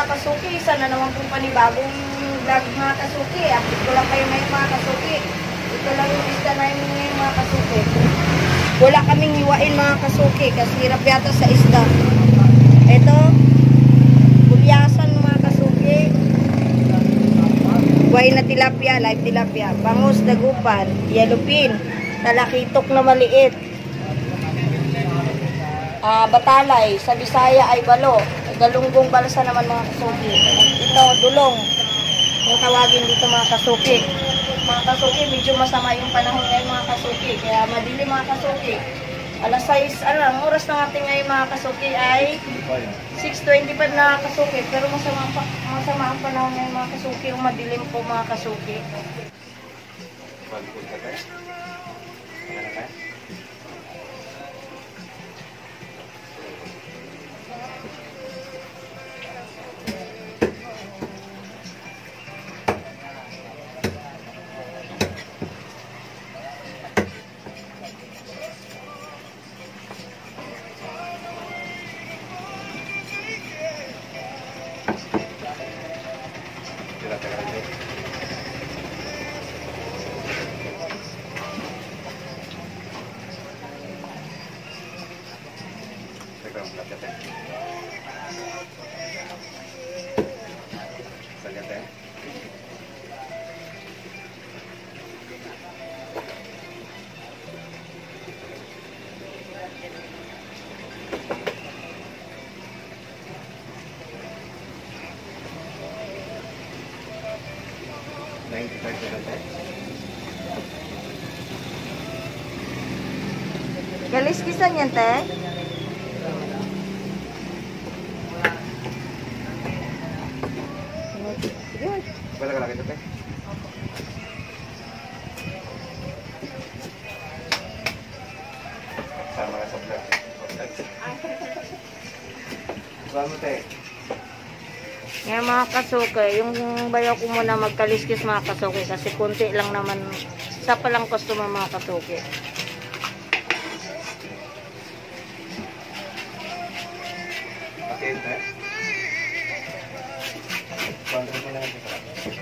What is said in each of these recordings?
mga kasuki, isa na naman pong panibagong vlog mga kasuki. Update ko lang kayo ngayon mga kasuki. Ito lang yung isda namin ngayon mga kasuki. Wala kaming hiwain mga kasuki kasi hirap yata sa isda. Ito, bulyasan mga kasuki. Buhay na tilapia, live tilapia. Bangus, dagupan, yellowfin, talakitok na maliit. Batalay, sa Bisaya ay balo. Galunggong balsa naman mga kasuki. Ito, dulong. Yung tawagin dito mga kasuki. Mga kasuki, medyo masama yung panahon ngayon mga kasuki. Kaya madilim mga kasuki. Alas 6, ang oras ng ating ngayon mga kasuki ay 6:25 na kasuki. Pero masama ang panahon ngayon mga kasuki. Yung madilim po mga kasuki. Kaliskisan yan, te? Sige. Wala ka lang ito, te? Sama ka sa vlog. Saan mo, te? Ngayon mga kasuki, yung bayaw ko muna magkaliskis mga kasuki kasi konti lang naman, isa pa lang customer mga kasuki. Okay, te? Sponsor mo lang ito sa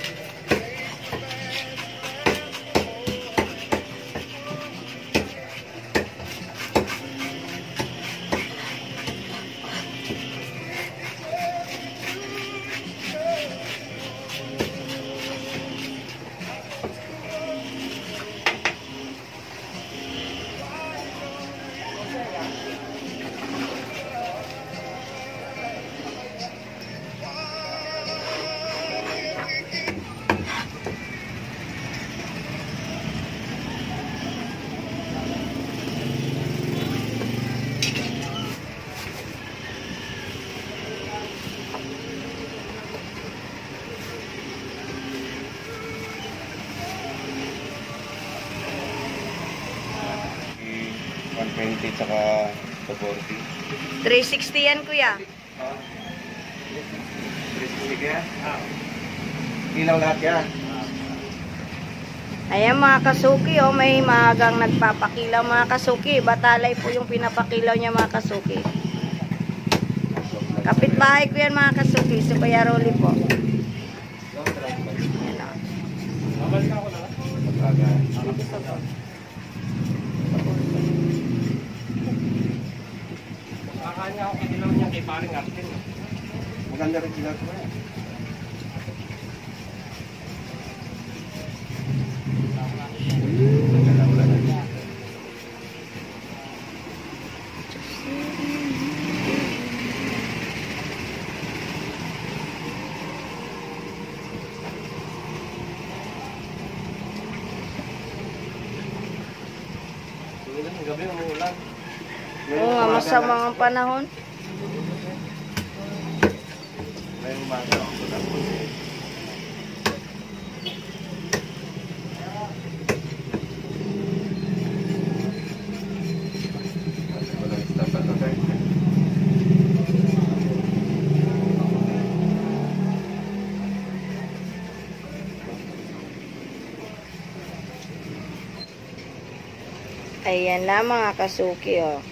tsaka 240. 360 yan kuya. 360 kaya? Ilaw lahat yan. Ayan mga kasuki, oh, may maagang nagpapakilaw mga kasuki. Batalay po yung pinapakilaw niya mga kasuki. Kapitbahay ko yan mga kasuki. Si Kuya Rolly po. Makakanya ako kinilaw niya kay paring Artin. Maganda rin sila ko eh. Gabi umuulan. Oo nga, masama ang panahon. May umaga ako sa tapos. Walang stop at okay. Ayan na mga kasuki, oh.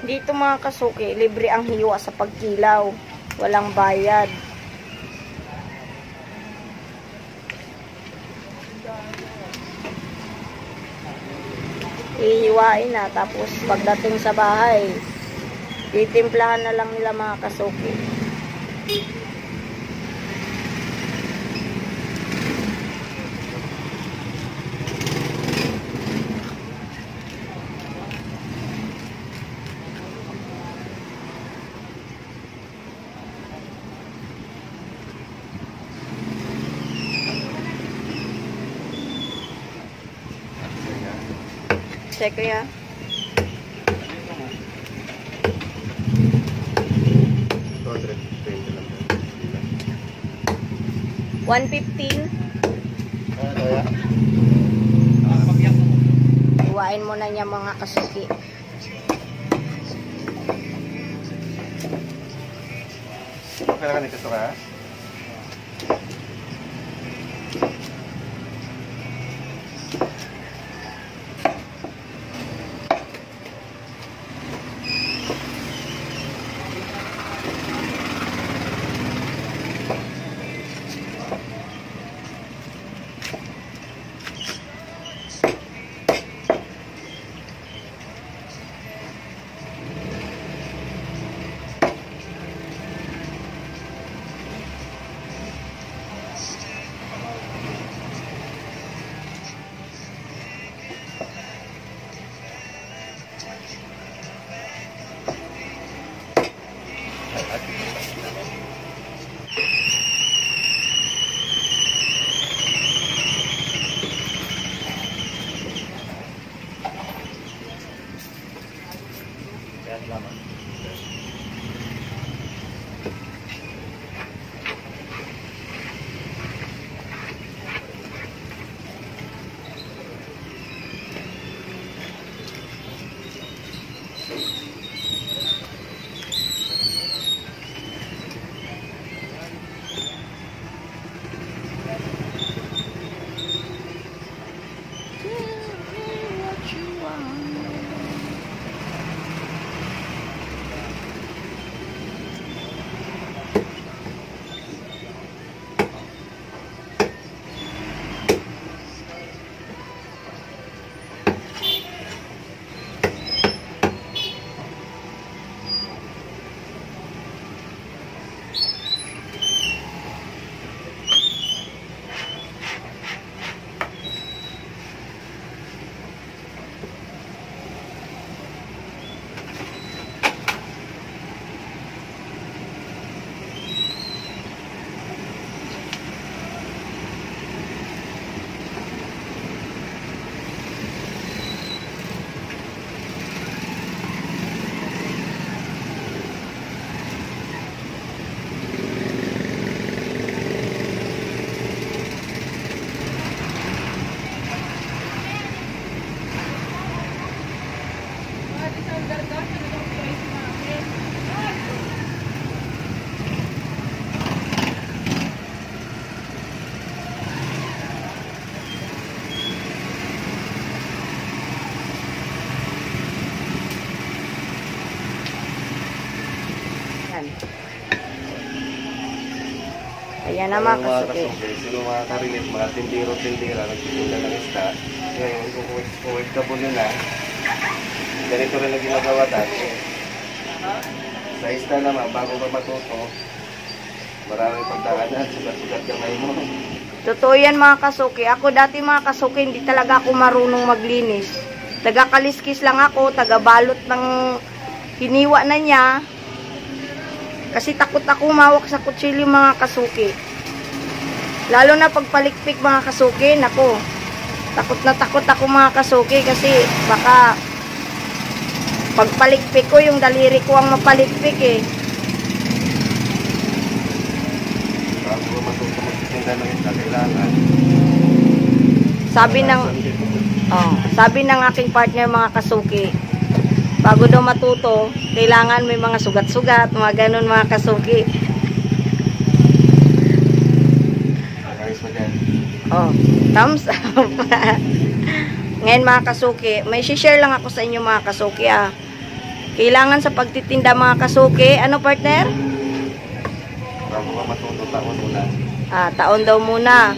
Dito mga kasuki, libre ang hiwa sa pagkilaw. Walang bayad. Ihiwain na, tapos pagdating sa bahay, titimplahan na lang nila mga kasuki. Check ko ya. 220 lang. 115. Kaya? Iwain mo na niya mga kasuki. Kailangan ito ka? Ayan na mga kasuki. Sino mga karinis, mga tindiro-tindira, nagtitinda ng isda. Ngayon, kung OFW na, ganito rin ang ginagawa dati. Sa isda naman, bago ka matuto, maraming pagdaanan, sugat-sugat kamay mo. Totoo yan mga kasuki. Ako dati mga kasuki, hindi talaga ako marunong maglinis. Taga-kaliskis lang ako, taga-balot ng hiniwa na niya. Kasi takot ako mawak sa kutsilyo mga kasuki. Lalo na pagpalikpik mga kasuki, nako. Takot ako mga kasuki kasi baka pagpalikpik ko, yung daliri ko ang mapalikpik eh. Bago ka matuto magtitinda ng isda, kailangan. Sabi ng aking partner mga kasuki, bago daw matuto, kailangan may mga sugat-sugat, mga ganun mga kasuki. Ayos mo dyan. Thumbs up. Ngayon mga kasuki, may share lang ako sa inyo mga kasuki Kailangan sa pagtitinda mga kasuki, ano partner? Bago ka matuto, taon muna. Taon daw muna.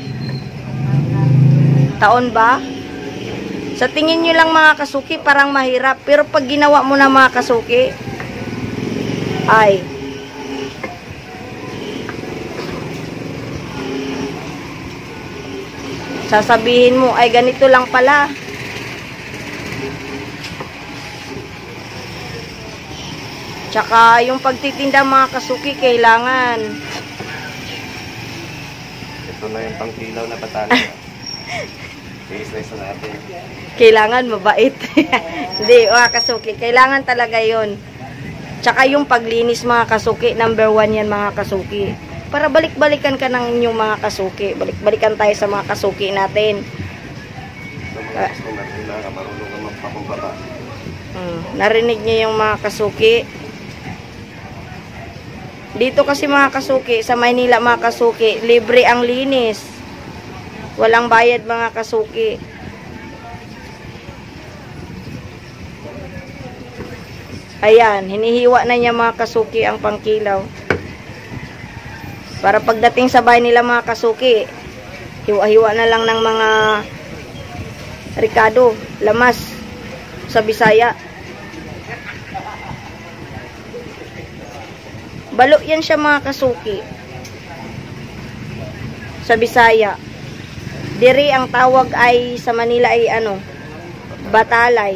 Taon ba? Sa tingin nyo lang mga kasuki, parang mahirap. Pero pag ginawa mo na mga kasuki, ay, sasabihin mo, ay ganito lang pala. Tsaka yung pagtitinda mga kasuki, kailangan. Ito na yung pangkilaw na batala. I-slice na natin. Kailangan mabait. Hindi, mga kasuki, kailangan talaga yon. Tsaka yung paglinis mga kasuki, number 1 yan mga kasuki. Para balik-balikan ka ng inyong mga kasuki. Balik-balikan tayo sa mga kasuki natin. Sa mga customer, kailangan marunong ka magpakumbaba. Narinig niyo yung mga kasuki. Dito kasi mga kasuki, sa Maynila mga kasuki, libre ang linis. Walang bayad mga kasuki. Ayan, hinihiwa na niya mga kasuki ang pangkilaw. Para pagdating sa bahay nila mga kasuki, hiwa-hiwa na lang ng mga ricado, lamas sa Bisaya. Balo yan siya mga kasuki. Sa Bisaya. Diri ang tawag ay sa Manila ay ano? Batalay.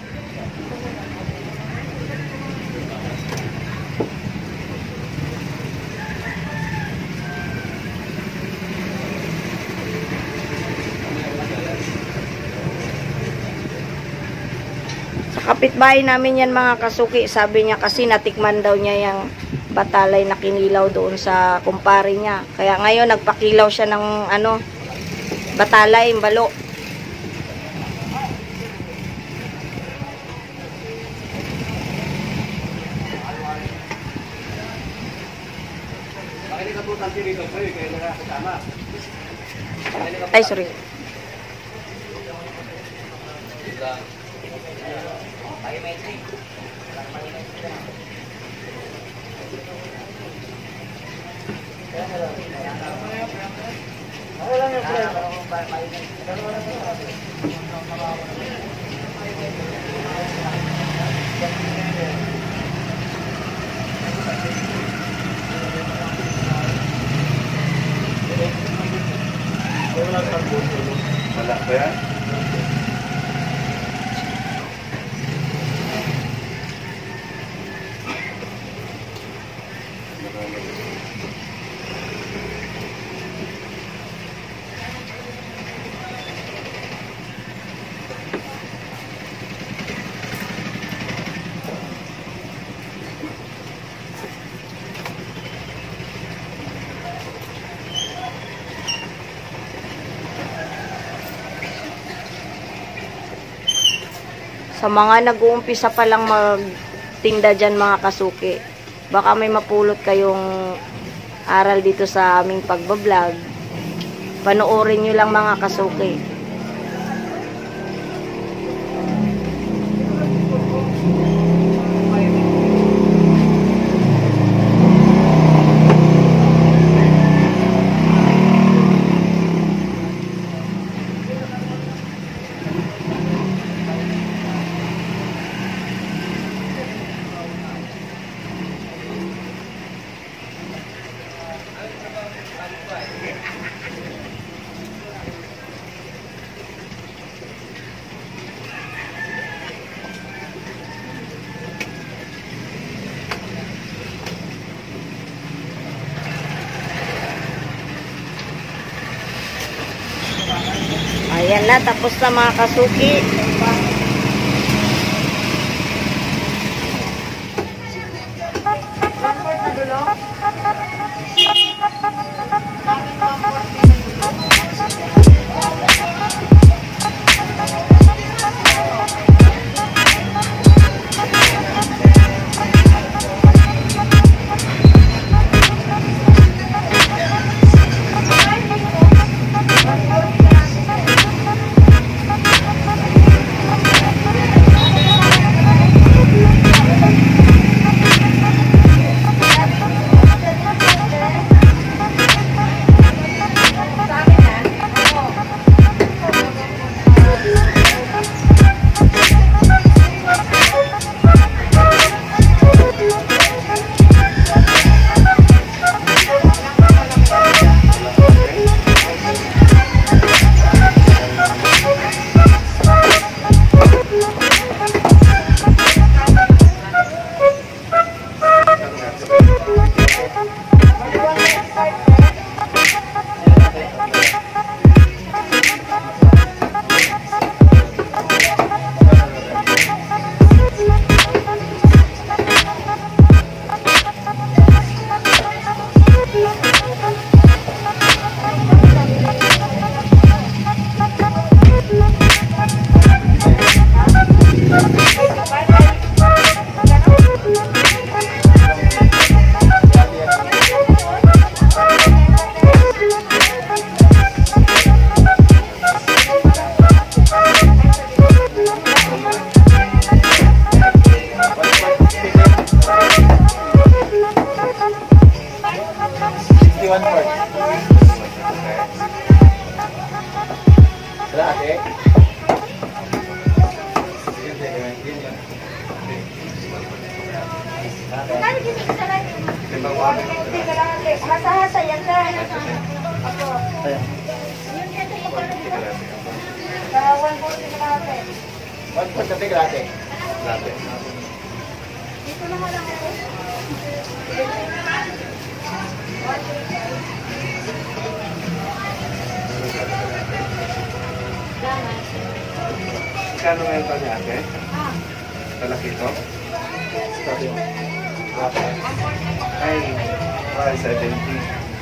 Sa kapitbahay namin yan mga kasuki, sabi niya kasi natikman daw niya yung batalay na kinilaw doon sa kumpare niya. Kaya ngayon nagpakilaw siya ng ano, batalay, balo. Ay, sorry. Wala ba yan? Sa mga nag-uumpisa pa lang magtinda dyan mga kasuki, baka may mapulot kayong aral dito sa aming pagbablog. Panoorin nyo lang mga kasuki. Ayan na, tapos na mga kasuki. Kali gini sa lalim. Timbang mo. Hasa-hasa yan, sir. Ako. Ayan. Yun ito yung pala dito. Kalate. Sa 140 na natin. 1.30 kalate. Kalate. Dito naman lang ito. Kano ngayon pa niya, ate? Ah. Talaki ito? Sabi mo. Kalate. Ay, 170.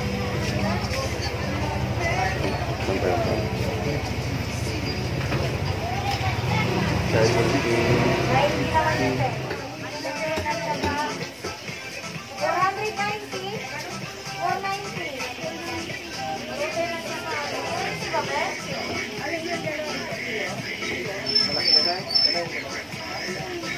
Ay, hindi naman yun, sir. 490? 490.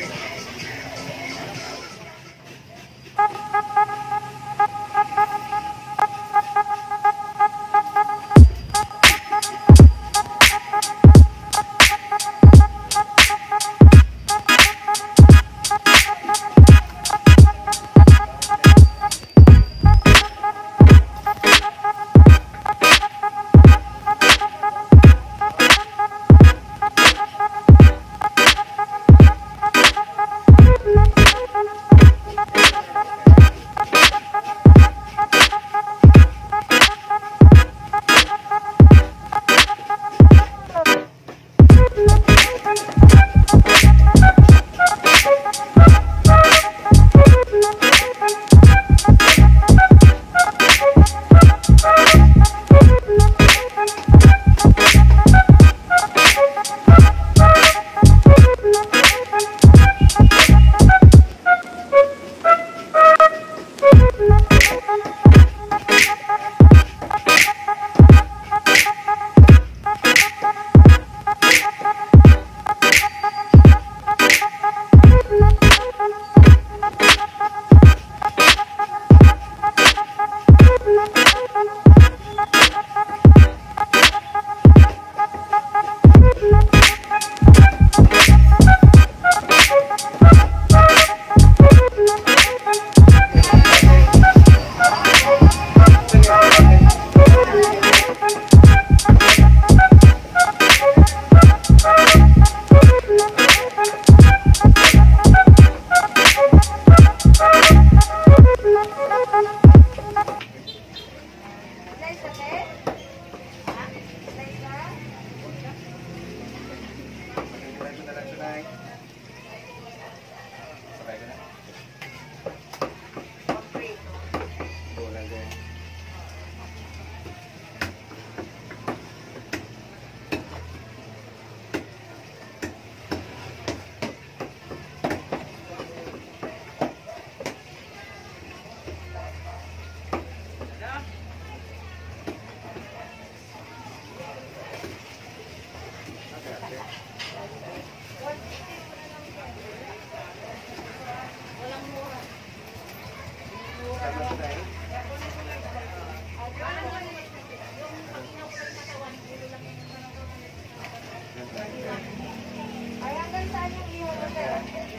Ay, hanggang saan yung iho mo, sir?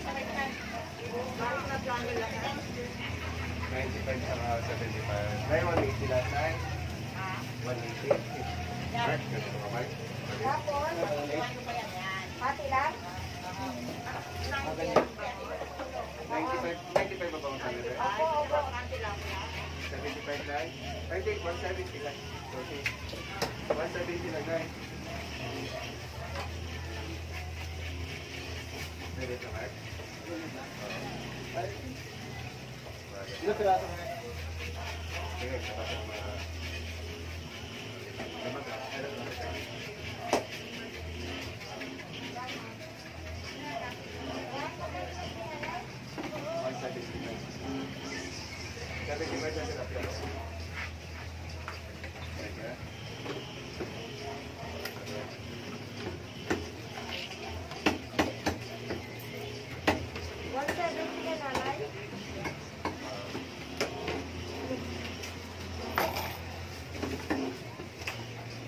95 saka 75. May 180 lahat na eh. 180. Right? Ganito ba, Mike? Tapos, pati lang? 95 ba ba ang sabi? Opo, opo. 75 lang? I think 170 lang. Okay. 170 lang, guys. Pwede ito, Mike? Ilang piraso na? Sige, kapatid mo. Naman ka. Meron na kita. Sabi ko ba dyan sa kapila?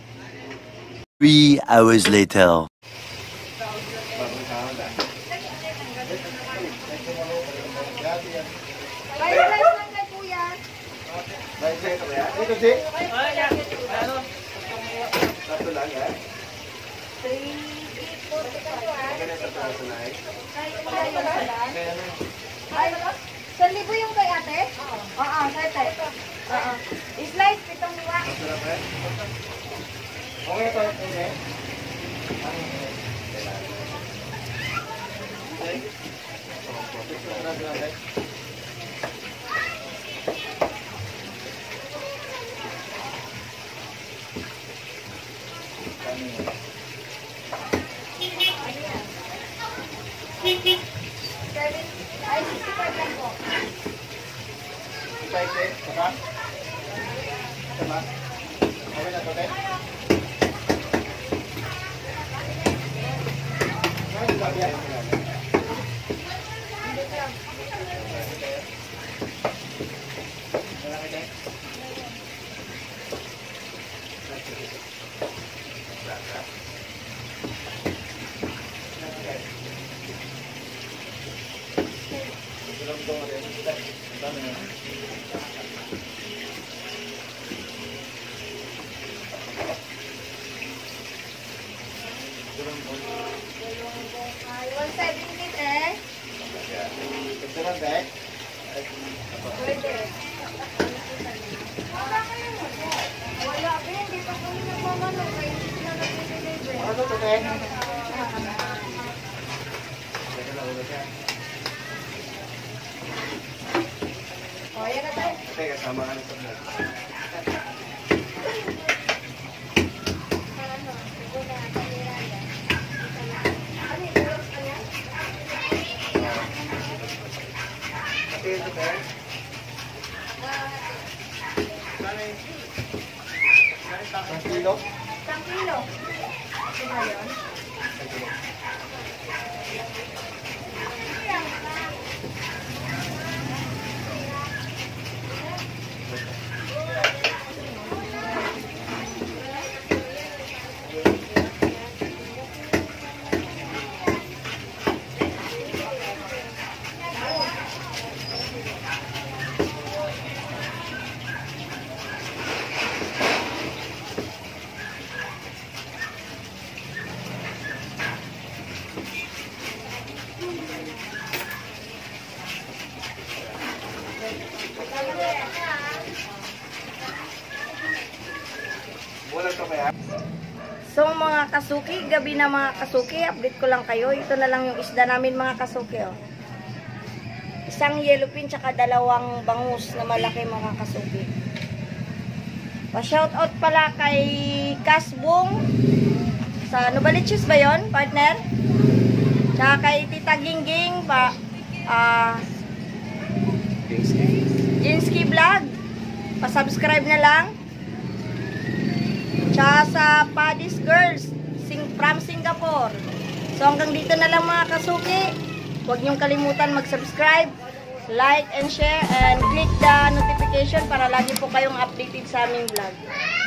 Three hours later. Bagong sahod ah. ate yan. Kaya lang kay kuya. Bye, sir. Ito ba yan? Dito, si. Tatlo lang yan. 3,845. Ganito sa taas na eh. Ay, 1,000 yung kay ate? Oo, sete. Oo. Slice, 7 liwa. Masarap eh. Okay, ito. Okay. Ay, 65 lang po. Saka? Saka? Okay na ito, te? Ano ba yan? Ay, 170 eh. Ito na, te? Pwede. Wala ba, hindi pa kami nagmamanong. Kaya hindi na nag-deliver. Ano to, te? O, yan na tayo. Ate, kasama ka na sa vlog. Ate, ito ba? Isang kilo? 1 kilo. Ito ba yun? Wala to kaya? So mga kasuki, gabi na mga kasuki, update ko lang kayo. Ito na lang yung isda namin mga kasuki. Oh. Isang yellowfin tsaka 2 bangus na malaki mga kasuki. Pa-shoutout pala kay Kasbong sa Novaliches ba yun, partner? Tsaka kay Tita Gingging pa Jinsky Vlog. Pa-subscribe na lang. Tsaka sa Paddy's Girls from Singapore. So hanggang dito na lang mga kasuki. Huwag niyong kalimutan mag-subscribe, like and share, and click the notification para lagi po kayong updated sa aming vlog.